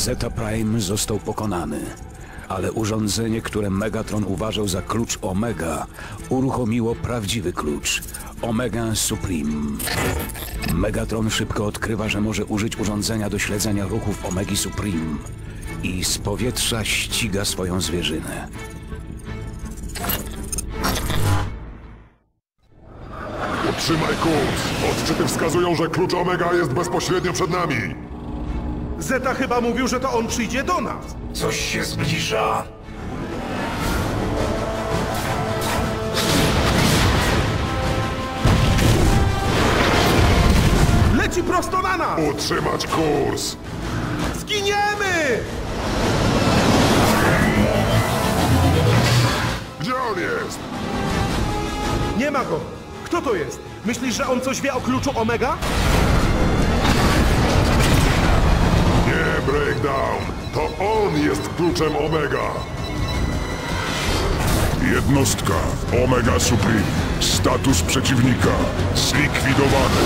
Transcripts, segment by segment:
Zeta Prime został pokonany, ale urządzenie, które Megatron uważał za klucz Omega, uruchomiło prawdziwy klucz Omega Supreme. Megatron szybko odkrywa, że może użyć urządzenia do śledzenia ruchów Omegi Supreme i z powietrza ściga swoją zwierzynę. Utrzymaj kurs! Odczyty wskazują, że klucz Omega jest bezpośrednio przed nami! Zeta chyba mówił, że to on przyjdzie do nas. Coś się zbliża. Leci prosto na nas! Utrzymać kurs! Zginiemy! Gdzie on jest? Nie ma go. Kto to jest? Myślisz, że on coś wie o kluczu Omega? Nie, Breakdown! To on jest kluczem Omega! Jednostka Omega Supreme. Status przeciwnika zlikwidowany.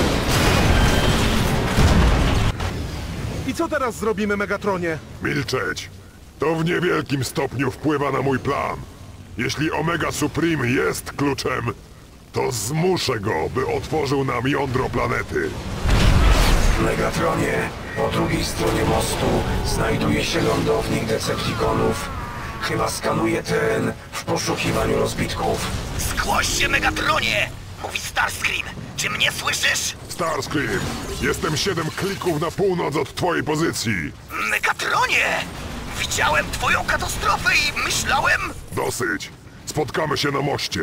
I co teraz zrobimy, Megatronie? Milczeć! To w niewielkim stopniu wpływa na mój plan. Jeśli Omega Supreme jest kluczem, to zmuszę go, by otworzył nam jądro planety. Megatronie, po drugiej stronie mostu znajduje się lądownik Decepticonów. Chyba skanuje teren w poszukiwaniu rozbitków. Zgłoś się, Megatronie! Mówi Starscream. Czy mnie słyszysz? Starscream, jestem 7 klików na północ od twojej pozycji. Megatronie! Widziałem twoją katastrofę i myślałem... Dosyć. Spotkamy się na moście.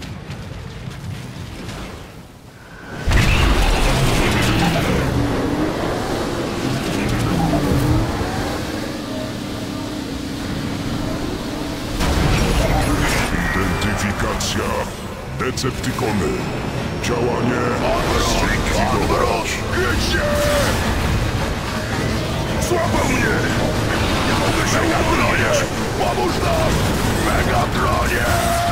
Identyfikacja. Decepticony. Działanie zlikwidować. Krycie! Złapał mnie! Nie mogę się obronić! Pomóż nam! Megatronie!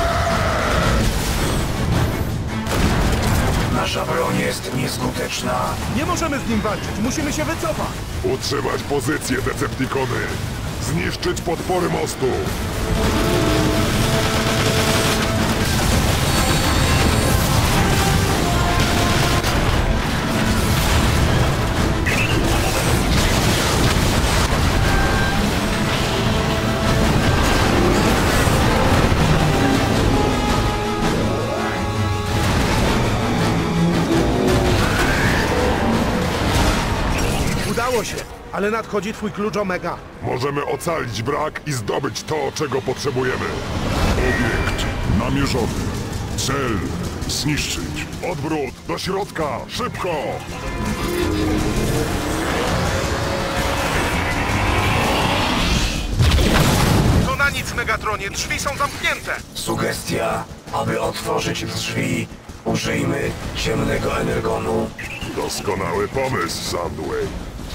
Nasza broń jest nieskuteczna. Nie możemy z nim walczyć. Musimy się wycofać. Utrzymać pozycję, Decepticony! Zniszczyć podpory mostu! Udało się, ale nadchodzi twój klucz Omega. Możemy ocalić brak i zdobyć to, czego potrzebujemy. Obiekt namierzony. Cel zniszczyć. Odwrót! Do środka! Szybko! To na nic, Megatronie. Drzwi są zamknięte. Sugestia, aby otworzyć drzwi, użyjmy ciemnego energonu. Doskonały pomysł, Soundwave.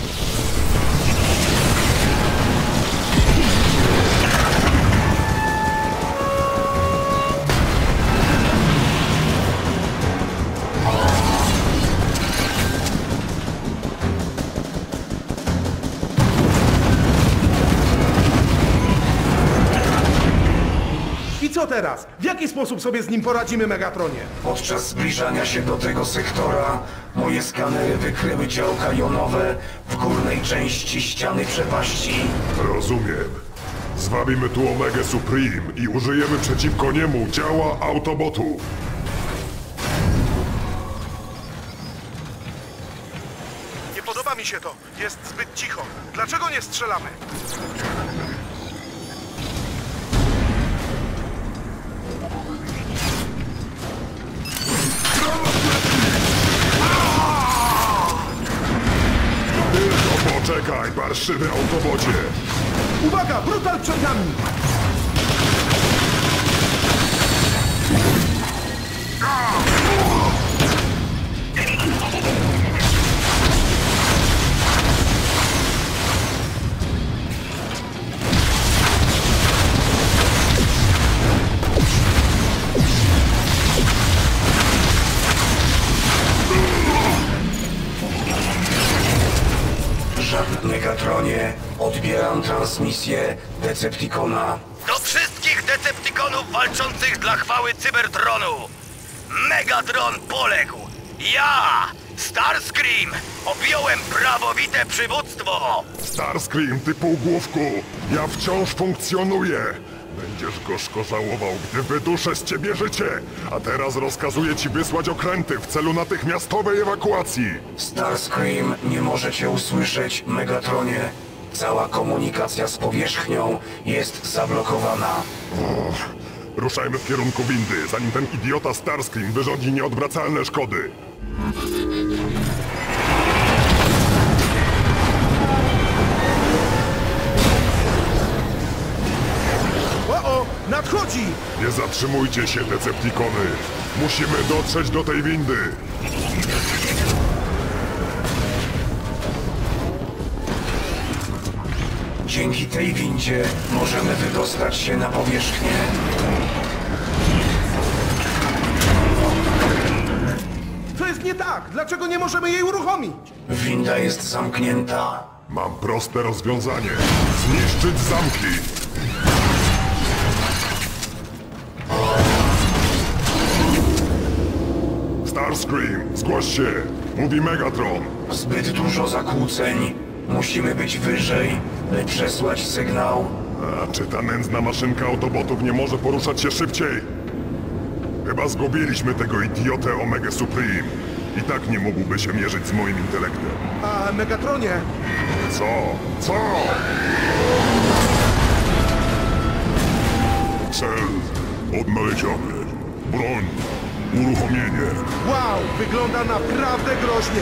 I co teraz? W jaki sposób sobie z nim poradzimy, Megatronie? Podczas zbliżania się do tego sektora, moje skanery wykryły działka jonowe w górnej części ściany przepaści. Rozumiem. Zwabimy tu Omega Supreme i użyjemy przeciwko niemu działa Autobotów. Nie podoba mi się to. Jest zbyt cicho. Dlaczego nie strzelamy? Tylko poczekaj, parszywy Autobocie! Uwaga! Brutal przed nami! Megatronie, odbieram transmisję Decepticona. Do wszystkich Decepticonów walczących dla chwały Cybertronu! Megatron poległ! Ja, Starscream, objąłem prawowite przywództwo! Starscream, ty półgłówku! Ja wciąż funkcjonuję! Będziesz gorzko żałował, gdy wyduszę z ciebie życie! A teraz rozkazuję ci wysłać okręty w celu natychmiastowej ewakuacji! Starscream nie może cię usłyszeć, Megatronie. Cała komunikacja z powierzchnią jest zablokowana. Ruszajmy w kierunku windy, zanim ten idiota Starscream wyrządzi nieodwracalne szkody. O, nadchodzi! Nie zatrzymujcie się, Decepticony! Musimy dotrzeć do tej windy! Dzięki tej windzie możemy wydostać się na powierzchnię. Co jest nie tak? Dlaczego nie możemy jej uruchomić? Winda jest zamknięta. Mam proste rozwiązanie. Zniszczyć zamki! Starscream, zgłoś się! Mówi Megatron! Zbyt dużo zakłóceń. Musimy być wyżej, by przesłać sygnał. A czy ta nędzna maszynka Autobotów nie może poruszać się szybciej? Chyba zgubiliśmy tego idiotę Omega Supreme. I tak nie mógłby się mierzyć z moim intelektem. A Megatronie, Co? Co? Cel odnaleziony. Broń. Uruchomienie. wow, wygląda naprawdę groźnie.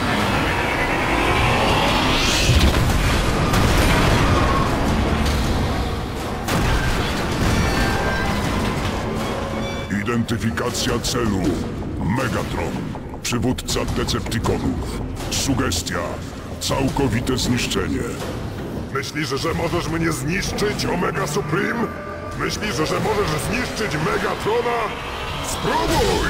Identyfikacja celu. Megatron. Przywódca Decepticonów. Sugestia. Całkowite zniszczenie. Myślisz, że możesz mnie zniszczyć, Omega Supreme? Myślisz, że możesz zniszczyć Megatrona? Spróbuj!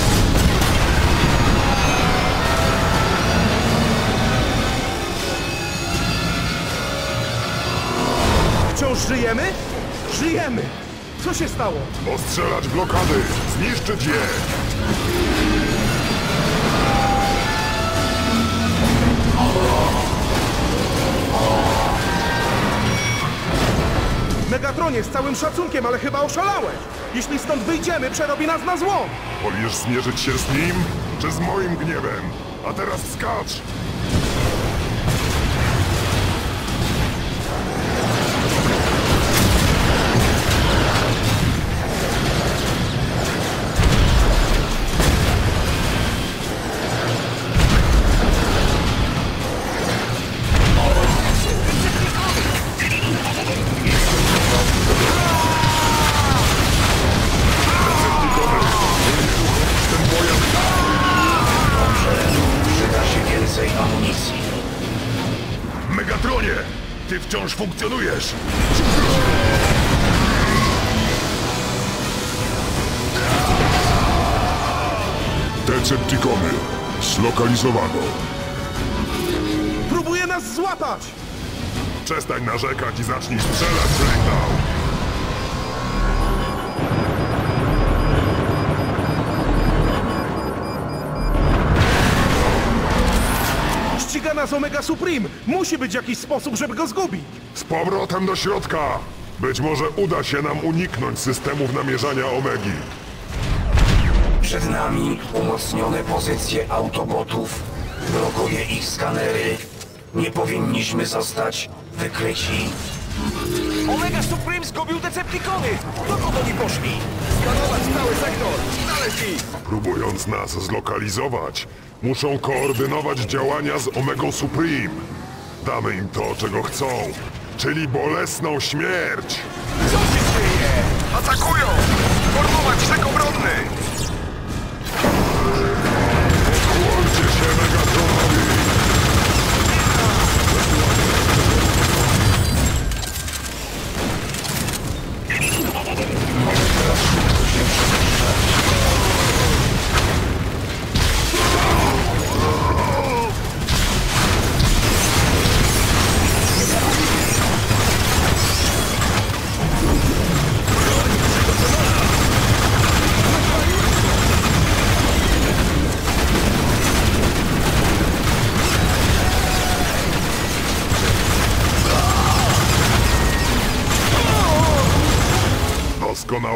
Wciąż żyjemy? Żyjemy! Co się stało? Ostrzelać blokady! Zniszczyć je! Megatronie, z całym szacunkiem, ale chyba oszalałeś! Jeśli stąd wyjdziemy, przerobi nas na złom! Wolisz zmierzyć się z nim, czy z moim gniewem? A teraz skacz! Przyda się więcej amunicji. Megatronie! Ty wciąż funkcjonujesz! Decepticony. Zlokalizowano. Próbuje nas złapać! Przestań narzekać i zacznij strzelać, Breakdown! Ściga nas Omega Supreme! Musi być jakiś sposób, żeby go zgubić! Z powrotem do środka! Być może uda się nam uniknąć systemów namierzania Omegi. Przed nami umocnione pozycje Autobotów. Blokuje ich skanery. Nie powinniśmy zostać wykryci. Omega Supreme zgubił Decepticony! Dokąd oni poszli? Skanować cały sektor! Znaleźć ich! Próbując nas zlokalizować, muszą koordynować działania z Omegą Supreme. Damy im to, czego chcą, czyli bolesną śmierć! Co się dzieje? Atakują! Formować szlak obronny! Kłoncie się Megatronowi!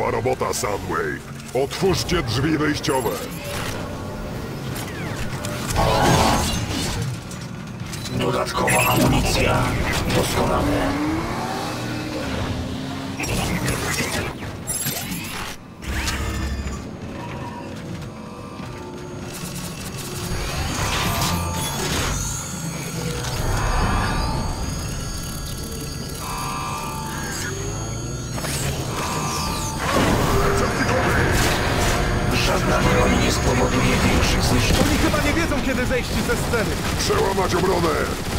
Doskonała robota, Soundwave. Otwórzcie drzwi wyjściowe. Dodatkowa amunicja. Doskonale. Żadna broń nie spowoduje większych zniszczeń. Oni chyba nie wiedzą, kiedy zejść ze sceny. Przełamać obronę.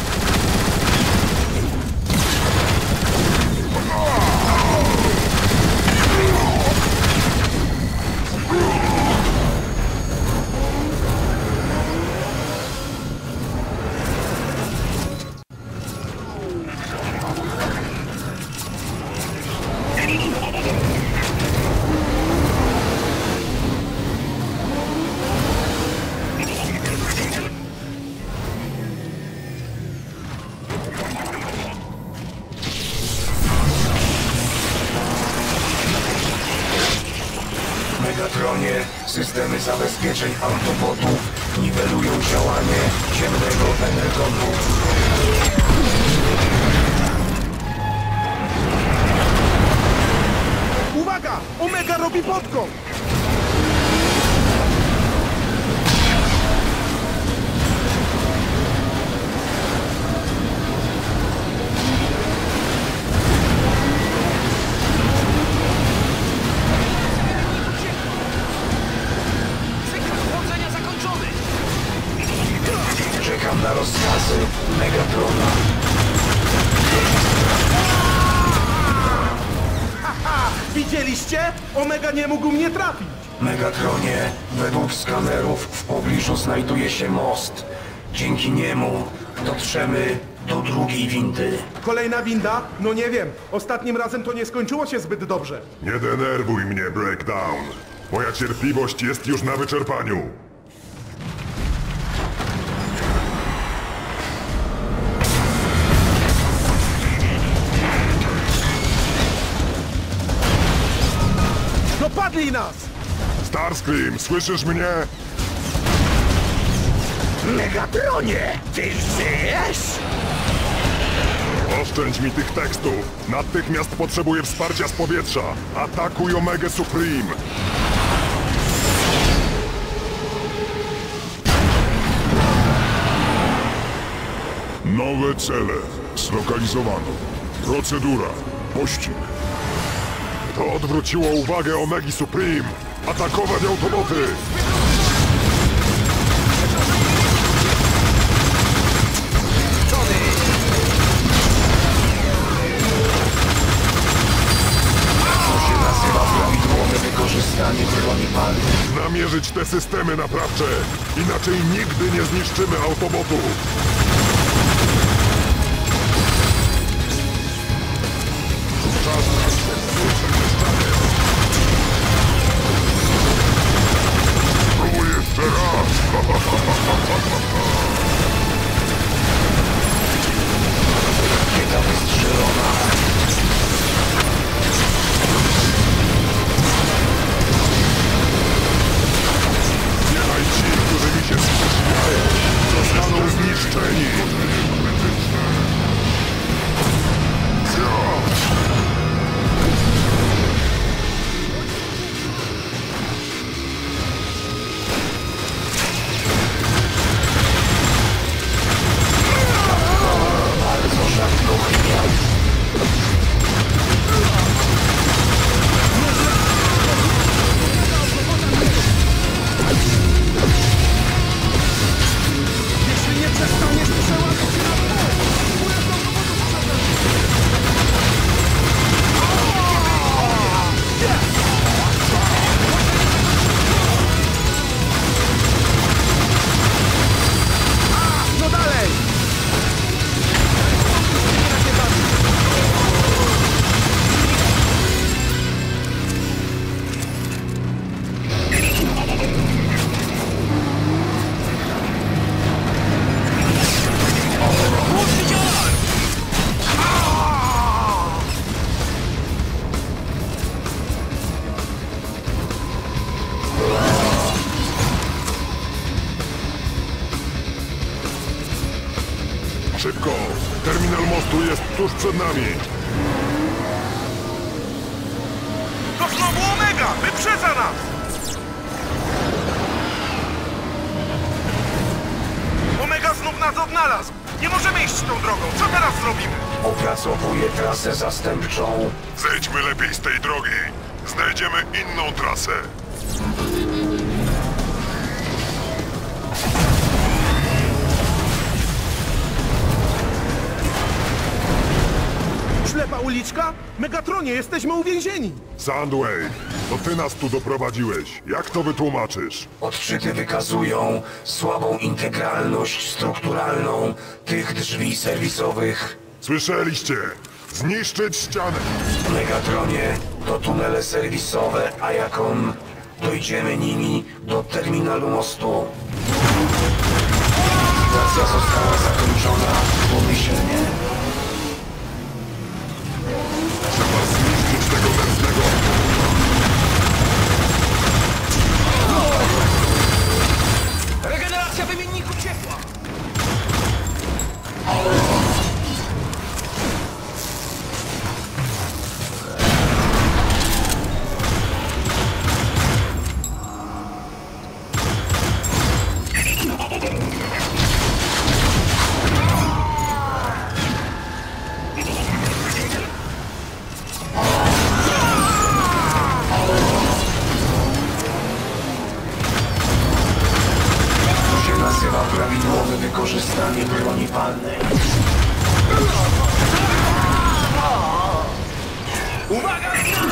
Megatronie, systemy zabezpieczeń autobotów niwelują działanie ciemnego energonu. Uwaga! Omega robi podkop! Sygnał wchodzenia zakończony! Czekam na rozkazy Megatrona. Widzieliście? Omega nie mógł mnie trafić. Megatronie, według skanerów w pobliżu znajduje się most. Dzięki niemu dotrzemy do drugiej windy. Kolejna winda? No nie wiem. Ostatnim razem to nie skończyło się zbyt dobrze. Nie denerwuj mnie, Breakdown. Moja cierpliwość jest już na wyczerpaniu. Dopadli nas! Starscream, słyszysz mnie? Megatronie! Ty żyjesz? Oszczędź mi tych tekstów. Natychmiast potrzebuję wsparcia z powietrza. Atakuj Omega Supreme. Nowe cele. Zlokalizowano. Procedura. Pościg. To odwróciło uwagę Omegi Supreme. Atakować autoboty! To się nazywa prawidłowe wykorzystanie broni palnej. Namierzyć te systemy naprawcze. Inaczej nigdy nie zniszczymy autobotu. Spróbuj jeszcze raz. Rakieta wystrzelona. Niechaj ci, którzy mi się sprzeciwiają, zostaną zniszczeni. Szybko! Terminal mostu jest tuż przed nami! To znowu Omega! Wyprzedza nas! Omega znów nas odnalazł! Nie możemy iść tą drogą! Co teraz zrobimy? Opracowuję trasę zastępczą. Zejdźmy lepiej z tej drogi. Znajdziemy inną trasę. Ślepa uliczka? Megatronie, jesteśmy uwięzieni! Soundwave, to ty nas tu doprowadziłeś. Jak to wytłumaczysz? Odczyty wykazują słabą integralność strukturalną tych drzwi serwisowych. Słyszeliście? Zniszczyć ścianę! Megatronie, to tunele serwisowe, a jak dojdziemy nimi do terminalu mostu. Likwidacja została zakończona pomyślnie. Trzeba zniszczyć tego nędznego! Regeneracja wymienników ciepła! To się nazywa prawidłowe wykorzystanie broni palnej. Uwaga!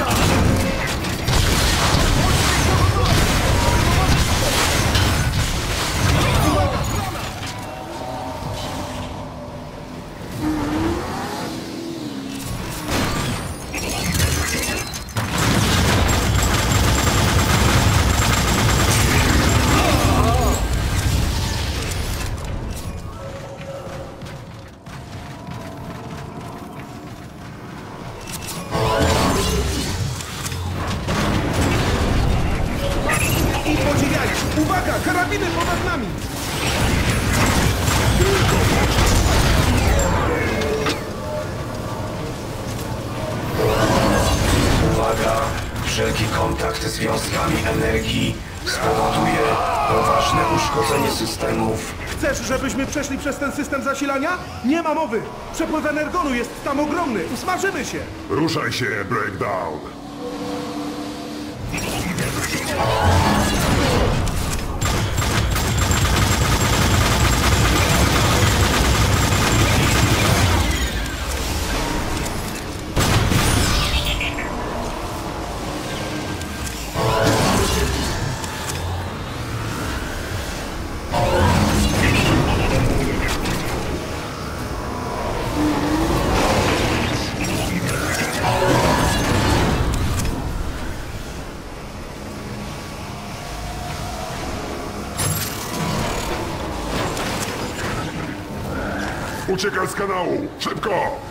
I podziwiaj! Uwaga! Karabiny ponad nami! Uwaga! Wszelki kontakt z wiązkami energii spowoduje poważne uszkodzenie systemów. Chcesz, żebyśmy przeszli przez ten system zasilania? Nie ma mowy! Przepływ energonu jest tam ogromny! Usmażymy się! Ruszaj się, Breakdown! Uciekaj z kanału! Szybko!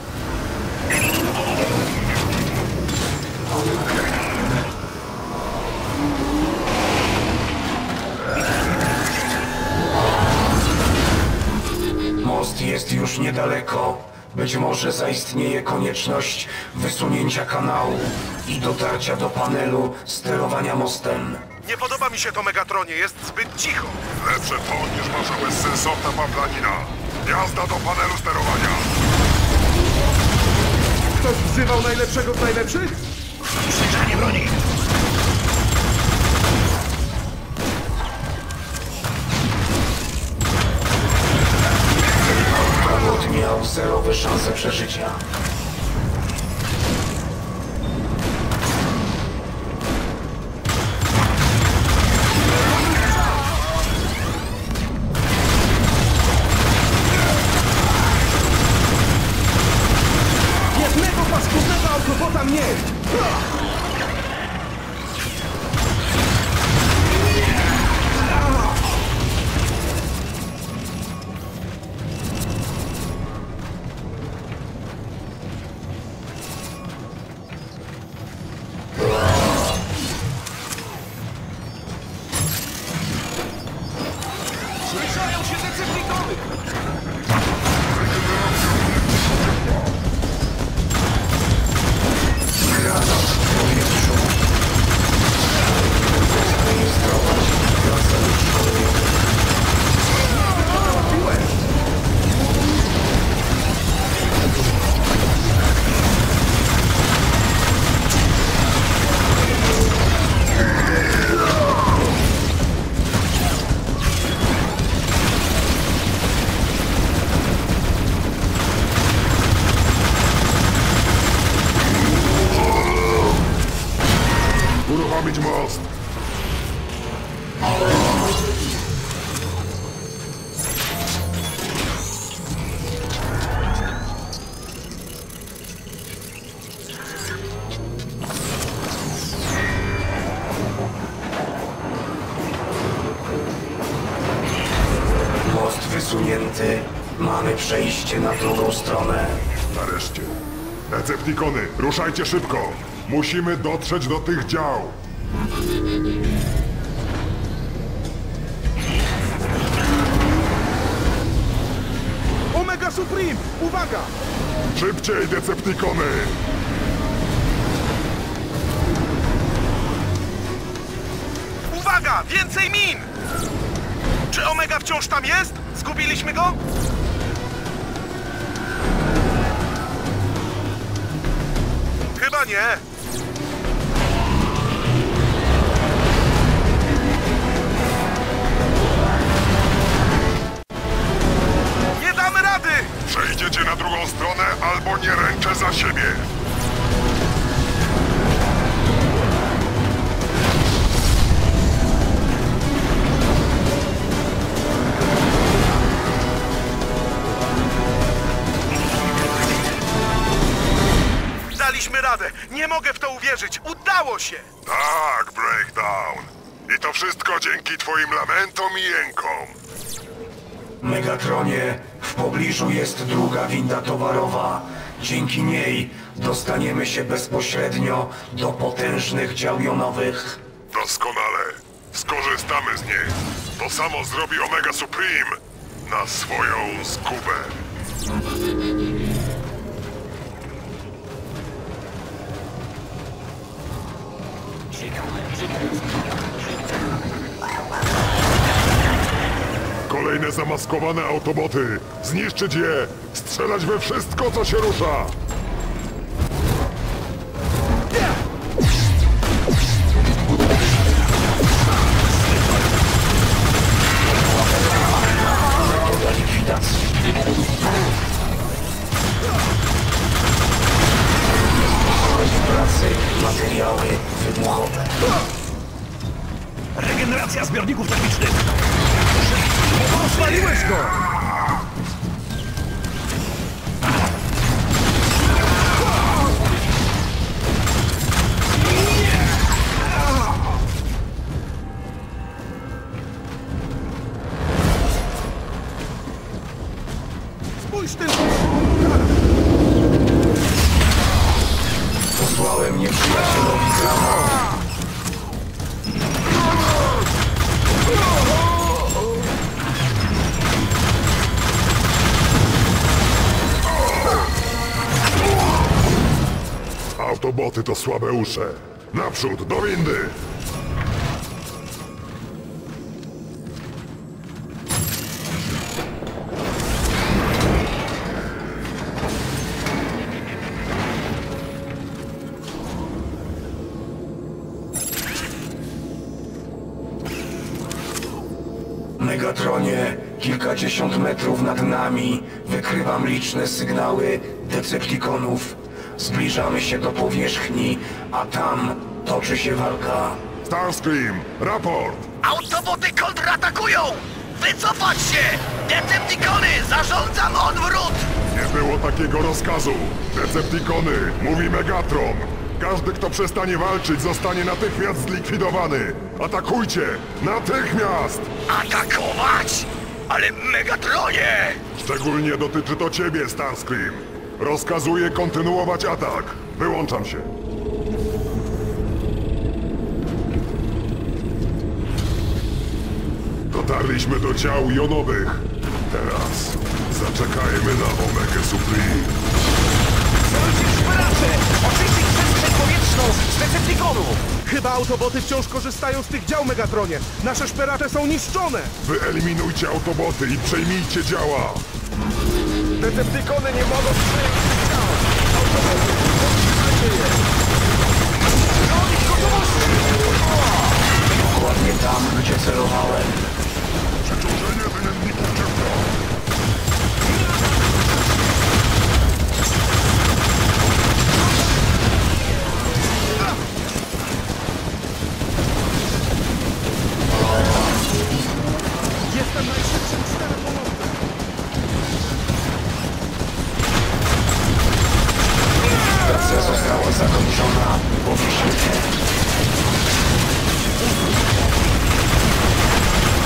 Most jest już niedaleko. Być może zaistnieje konieczność wysunięcia kanału i dotarcia do panelu sterowania mostem. Nie podoba mi się to, Megatronie, jest zbyt cicho. Lepsze to niż wasza bezsensowna paplanina. Jazda do panelu sterowania. Ktoś wzywał najlepszego z najlepszych? Zbliżanie broni! Robot miał zerowe szanse przeżycia. Jednego paskudnego autobota mnie! Zbliżają się Decepticony! przejście na drugą stronę. Nareszcie. Deceptikony, ruszajcie szybko. Musimy dotrzeć do tych dział. Omega Supreme! Uwaga! Szybciej, Deceptikony! Uwaga! Więcej min! Czy Omega wciąż tam jest? Zgubiliśmy go? Chyba nie. Nie damy rady! Przejdziecie na drugą stronę, albo nie ręczę za siebie. Daliśmy radę. Nie mogę w to uwierzyć. Udało się! Tak, Breakdown. I to wszystko dzięki twoim lamentom i jękom. Megatronie, w pobliżu jest druga winda towarowa. Dzięki niej dostaniemy się bezpośrednio do potężnych dział jonowych. Doskonale. Skorzystamy z niej. To samo zrobi Omega Supreme na swoją zgubę. Kolejne zamaskowane autoboty. Zniszczyć je. Strzelać we wszystko, co się rusza. Do likwidacji. Pracy, materiały wybuchowe. Regeneracja zbiorników termicznych! Rozwaliłeś go! Spójrz tylko! Posłałem nieprzyjacielowi grama. Autoboty to słabe usze. Naprzód, do windy! Megatronie, kilkadziesiąt metrów nad nami wykrywam liczne sygnały Decepticonów. Zbliżamy się do powierzchni, a tam toczy się walka. Starscream, raport! Autoboty kontratakują! Wycofać się! Decepticony, zarządzam odwrót! Nie było takiego rozkazu. Deceptikony, mówi Megatron. Każdy, kto przestanie walczyć, zostanie natychmiast zlikwidowany. Atakujcie! Natychmiast! Atakować? Ale Megatronie! Szczególnie dotyczy to ciebie, Starscream. Rozkazuję kontynuować atak. Wyłączam się. Dotarliśmy do dział jonowych. Teraz zaczekajmy na Omega Supreme. Celujcie szperacze! Oczyścić przestrzeń powietrzną z Decepticonów! Chyba autoboty wciąż korzystają z tych dział, Megatronie. Nasze szperacze są niszczone. Wyeliminujcie autoboty i przejmijcie działa. Decepticony nie mogą przyjąć dział. Autoboty, powstrzymajcie je. Bronić gotowości! Dokładnie tam, gdzie celowałem. Przeciążenie wymienników ciepła. Jestem najszybszym czterokolowcem. Stacja została zakończona. Powiesimy.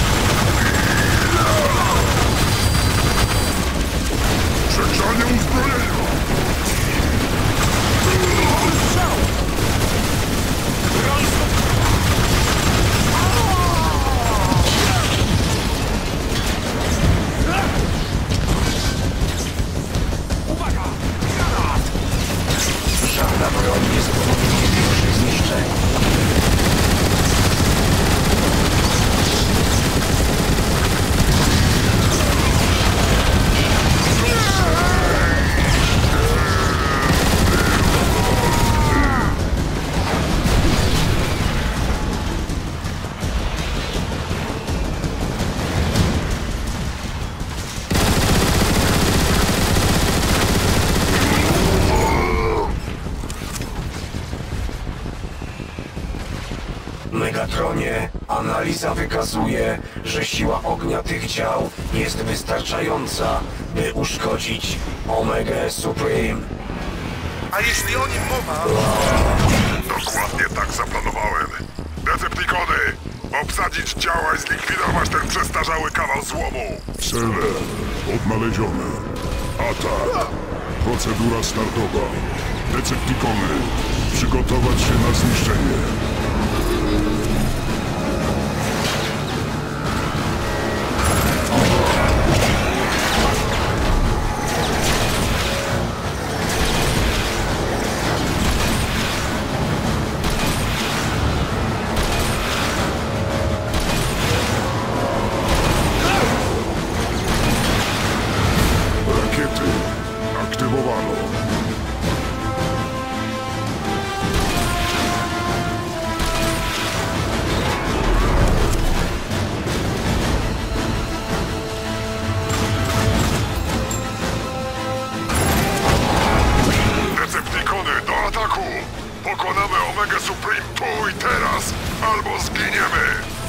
Megatronie, analiza wykazuje, że siła ognia tych dział jest wystarczająca, by uszkodzić Omegę Supreme. A jeśli o nim mowa... Dokładnie tak zaplanowałem. Decepticony! Obsadzić działa i zlikwidować ten przestarzały kawał złomu! Cele odnalezione. Atak. Procedura startowa. Decepticony. Przygotować się na zniszczenie. Rakiety aktywowano. Decepticony, do ataku! Pokonamy Omegę Supreme tu i teraz, albo zginiemy!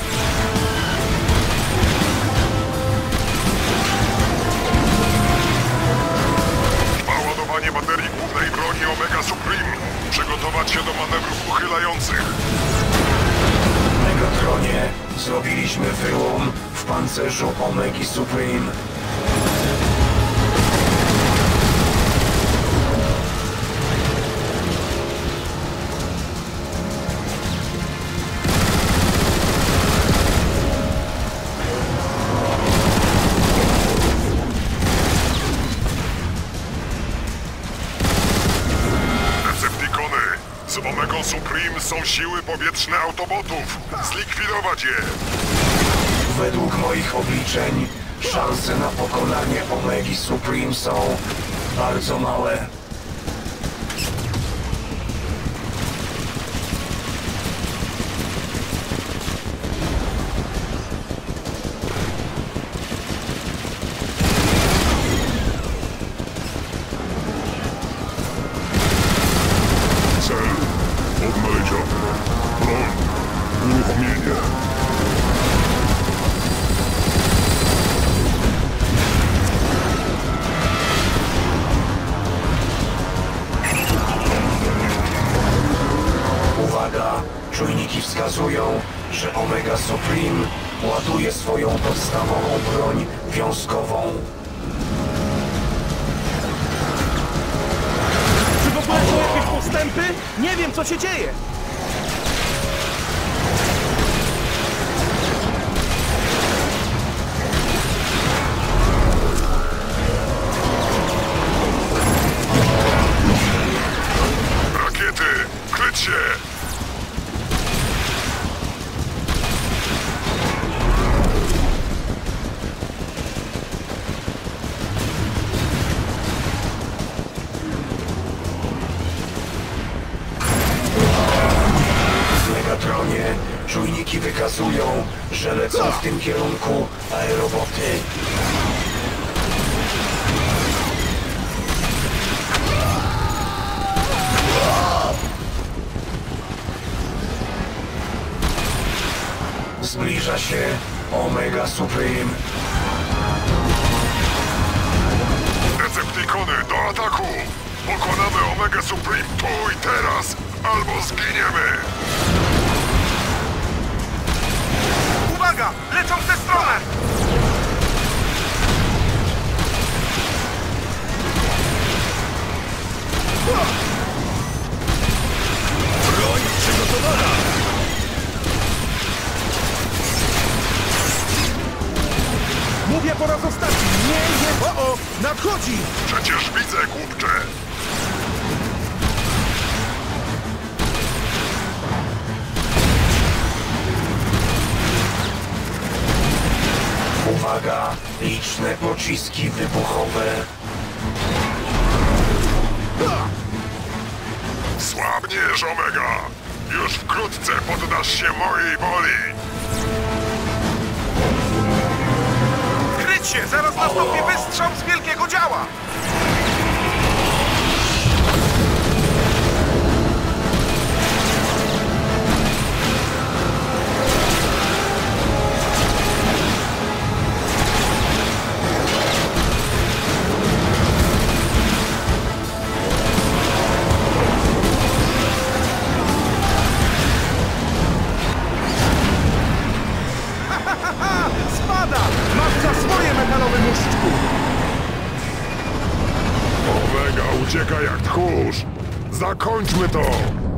Trwa ładowanie baterii głównej broni Omega Supreme. Przygotować się do manewrów uchylających. Megatronie, zrobiliśmy wyłom w pancerzu Omegi Supreme. Decepticony, z Omegą Supreme są siły powietrzne Autobotów. Zlikwidować je! Według moich obliczeń, szanse na pokonanie Omegi Supreme są bardzo małe. Cel odnaleziony. Broń. Uruchomienie. Uwaga! Czujniki wskazują, że Omega Supreme ładuje swoją podstawową broń wiązkową. Czy w ogóle są jakieś postępy? Nie wiem, co się dzieje. Rakiety, kryć się! Megatronie, czujniki wykazują, że lecą w tym kierunku aeroboty. Zbliża się Omega Supreme. Decepticony, do ataku! Pokonamy Omegę Supreme tu i teraz, albo zginiemy! Uwaga! Lecą w tę stronę! Broń przygotowana! Mówię po raz ostatni. Nie! O! Nadchodzi! Przecież widzę, głupcze! Uwaga! Liczne pociski wybuchowe. Słabniesz, Omega! Już wkrótce poddasz się mojej woli! Kryć się! Zaraz nastąpi wystrzał z wielkiego działa! Ucieka jak tchórz! Zakończmy to!